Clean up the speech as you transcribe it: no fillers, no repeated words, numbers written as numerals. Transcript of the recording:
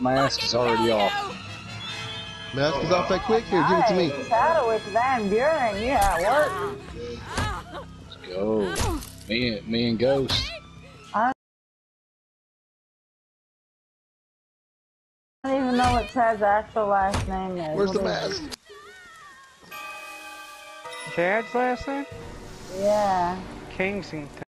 mask is already off. Mask is off that quick. Here, give it to me. Nice. Shadow with Van Buren, you at work. Let's go. Me and Ghost. I don't even know what Ted's actual last name is. Where's the mask? Chad's last name? Yeah. Kensington.